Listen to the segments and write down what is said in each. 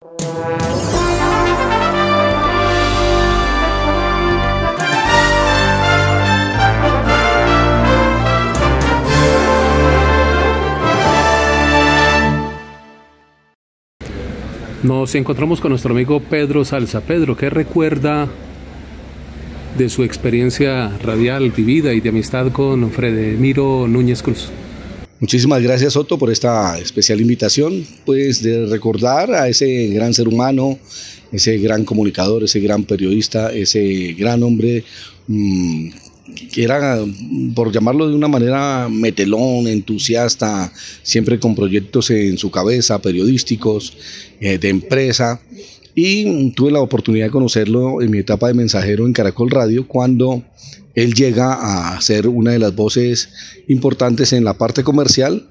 Nos encontramos con nuestro amigo Pedro Salsa. Pedro, ¿qué recuerda de su experiencia radial vivida y de amistad con Fredemiro Núñez Cruz? Muchísimas gracias, Otto, por esta especial invitación, pues de recordar a ese gran ser humano, ese gran comunicador, ese gran periodista, ese gran hombre que era, por llamarlo de una manera, metelón, entusiasta, siempre con proyectos en su cabeza, periodísticos, de empresa. Y tuve la oportunidad de conocerlo en mi etapa de mensajero en Caracol Radio, cuando él llega a ser una de las voces importantes en la parte comercial,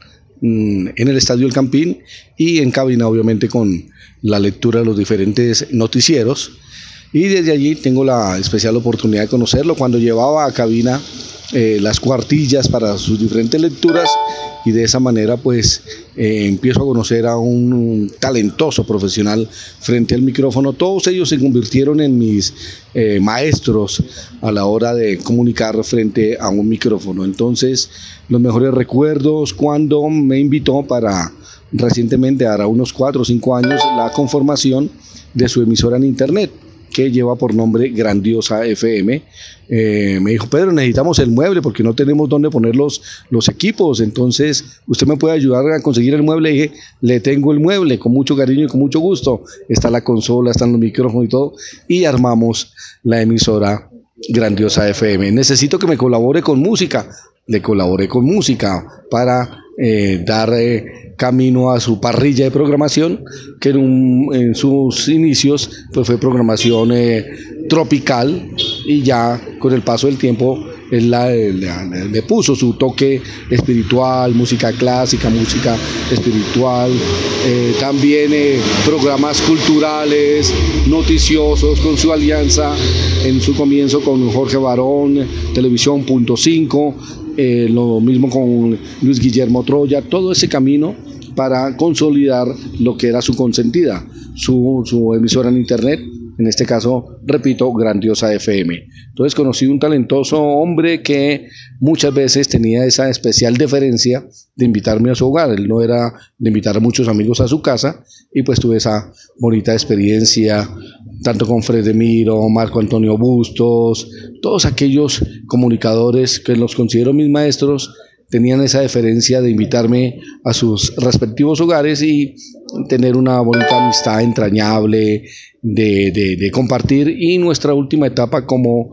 en el Estadio El Campín, y en cabina, obviamente, con la lectura de los diferentes noticieros. Y desde allí tengo la especial oportunidad de conocerlo cuando llevaba a cabina las cuartillas para sus diferentes lecturas, y de esa manera pues empiezo a conocer a un talentoso profesional frente al micrófono. Todos ellos se convirtieron en mis maestros a la hora de comunicar frente a un micrófono. Entonces, los mejores recuerdos cuando me invitó para recientemente, hará unos 4 o 5 años, la conformación de su emisora en internet, que lleva por nombre Grandiosa FM. Me dijo: Pedro, necesitamos el mueble porque no tenemos dónde poner los equipos, entonces usted me puede ayudar a conseguir el mueble. Y dije: le tengo el mueble, con mucho cariño y con mucho gusto. Está la consola, están los micrófonos y todo, y armamos la emisora Grandiosa FM. Necesito que me colabore con música. Le colaboré con música para dar camino a su parrilla de programación, que en sus inicios pues fue programación tropical, y ya con el paso del tiempo él le puso su toque espiritual, música clásica, música espiritual, también programas culturales, noticiosos, con su alianza en su comienzo con Jorge Barón, Televisión Punto 5, lo mismo con Luis Guillermo Troya, todo ese camino para consolidar lo que era su consentida, su emisora en internet, en este caso, repito, Grandiosa FM. Entonces conocí un talentoso hombre que muchas veces tenía esa especial deferencia de invitarme a su hogar. Él no era de invitar a muchos amigos a su casa, y pues tuve esa bonita experiencia, tanto con Fredemiro, Marco Antonio Bustos, todos aquellos comunicadores que los considero mis maestros, tenían esa deferencia de invitarme a sus respectivos hogares y tener una bonita amistad entrañable, de compartir. Y nuestra última etapa como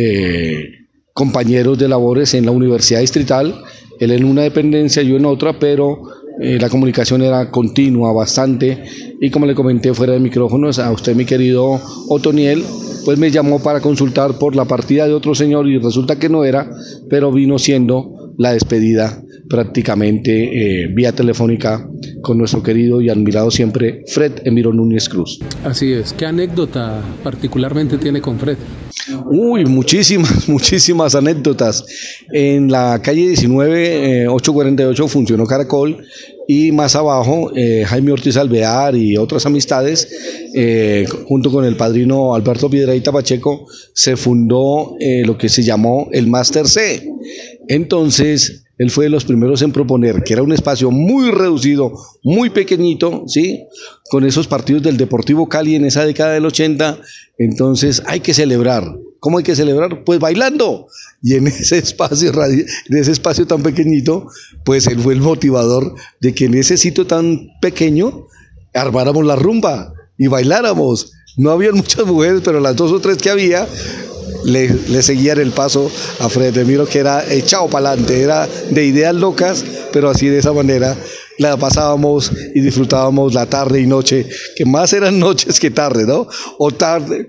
compañeros de labores en la Universidad Distrital, él en una dependencia, yo en otra, pero la comunicación era continua, bastante, y como le comenté fuera de micrófonos a usted, mi querido Otoniel, pues me llamó para consultar por la partida de otro señor, y resulta que no era, pero vino siendo la despedida prácticamente vía telefónica con nuestro querido y admirado siempre Fredemiro Núñez Cruz. Así es. ¿Qué anécdota particularmente tiene con Fred? Uy, muchísimas anécdotas. En la calle 19, 848 funcionó Caracol, y más abajo Jaime Ortiz Alvear y otras amistades, junto con el padrino Alberto Piedrahíta Pacheco, se fundó lo que se llamó el Máster C. Entonces él fue de los primeros en proponer que era un espacio muy reducido, muy pequeñito, ¿sí?, con esos partidos del Deportivo Cali en esa década del 80. Entonces hay que celebrar. ¿Cómo hay que celebrar? Pues bailando. Y en ese espacio tan pequeñito, pues él fue el motivador de que en ese sitio tan pequeño armáramos la rumba y bailáramos. No habían muchas mujeres, pero las 2 o 3 que había le seguían el paso a Fredemiro, que era echado para adelante, era de ideas locas, pero así, de esa manera la pasábamos y disfrutábamos la tarde y noche, que más eran noches que tarde, ¿no? O tarde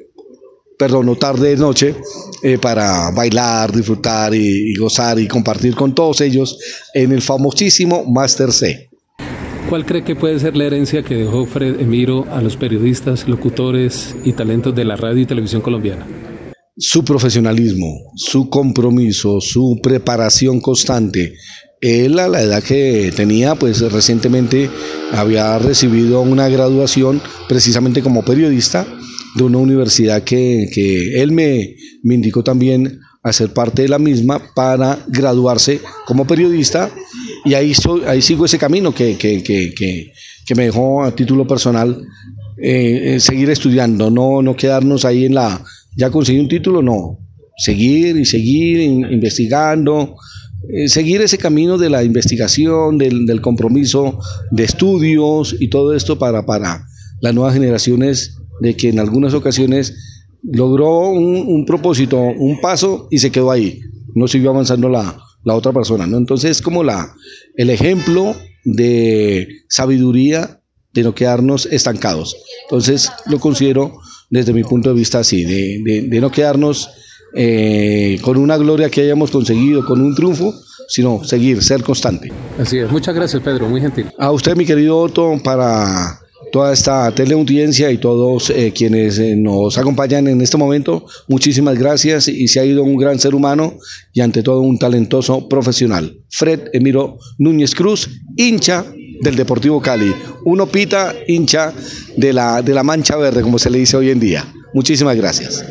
y noche, para bailar, disfrutar y gozar y compartir con todos ellos en el famosísimo Máster C. ¿Cuál cree que puede ser la herencia que dejó Fredemiro a los periodistas, locutores y talentos de la radio y televisión colombiana? Su profesionalismo, su compromiso, su preparación constante. Él a la edad que tenía, pues recientemente había recibido una graduación precisamente como periodista de una universidad que él me indicó también a ser parte de la misma para graduarse como periodista, y ahí sigo ese camino que me dejó a título personal, seguir estudiando, no quedarnos ahí ya conseguí un título, no, seguir investigando, seguir ese camino de la investigación, del compromiso de estudios y todo esto para las nuevas generaciones, de que en algunas ocasiones logró un propósito, un paso y se quedó ahí, no siguió avanzando la otra persona, ¿no? Entonces es como el ejemplo de sabiduría, de no quedarnos estancados. Entonces lo considero desde mi punto de vista así, de no quedarnos con una gloria que hayamos conseguido, con un triunfo, sino ser constante. Así es, muchas gracias, Pedro, muy gentil. A usted, mi querido Otto, para toda esta teleaudiencia y todos quienes nos acompañan en este momento, muchísimas gracias, y se ha ido un gran ser humano y ante todo un talentoso profesional. Fred Emiro Núñez Cruz, hincha del Deportivo Cali, un opita, hincha de la Mancha Verde, como se le dice hoy en día. Muchísimas gracias.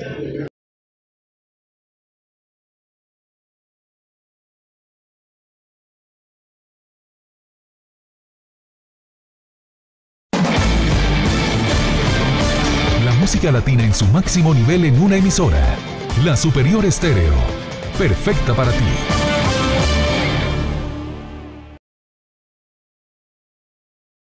Música latina en su máximo nivel en una emisora. La Superior Estéreo. Perfecta para ti.